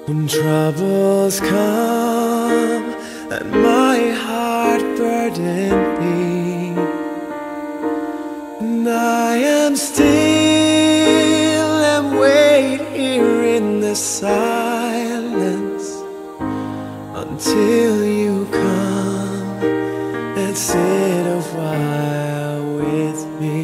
When troubles come and my heart burden me, and I am still and wait here in the silence until you come and sit a while with me.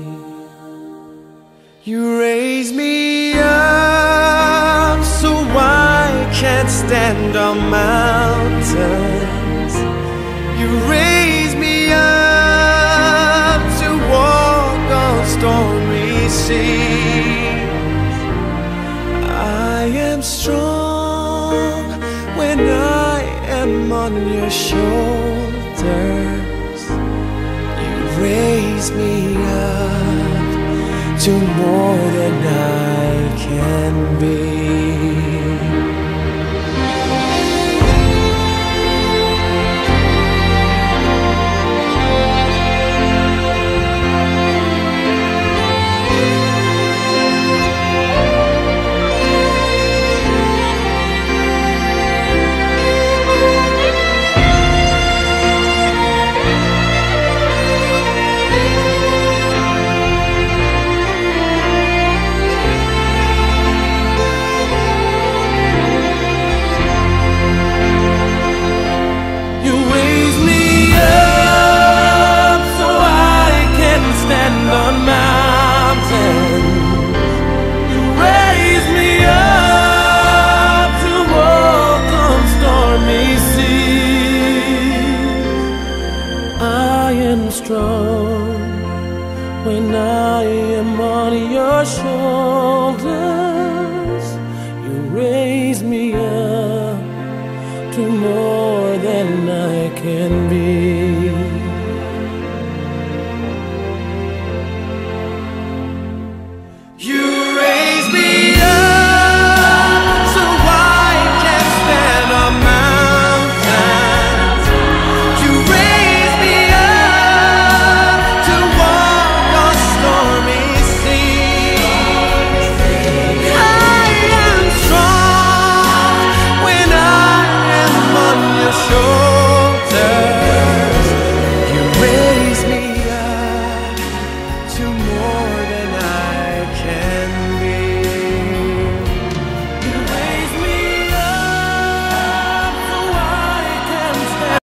You raise me up so I can't stand on mountains. You raise me up to walk on stormy seas. I am strong when I am on your shoulders. You raise me up to more than I can be. Strong when I am on your shoulders. You raise me up to more than I can